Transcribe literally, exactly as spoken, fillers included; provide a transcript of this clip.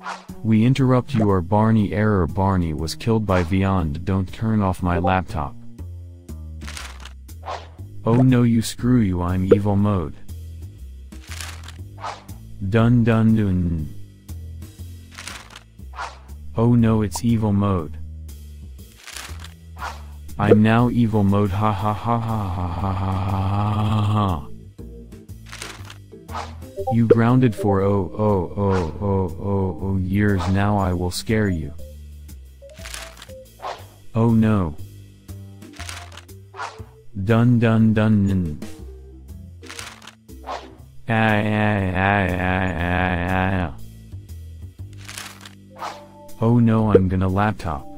We interrupt you or Barney Error. Barney was killed by Beyond. Don't turn off my laptop. Oh no, you screw you, I'm evil mode. Dun dun dun. Oh no, it's evil mode. I'm now evil mode, ha ha ha ha ha ha ha ha ha. You grounded for oh oh oh oh oh oh years now. I will scare you. Oh no. Dun dun dun dun. Ah, ah, ah, ah, ah, ah. Oh no, I'm gonna laptop.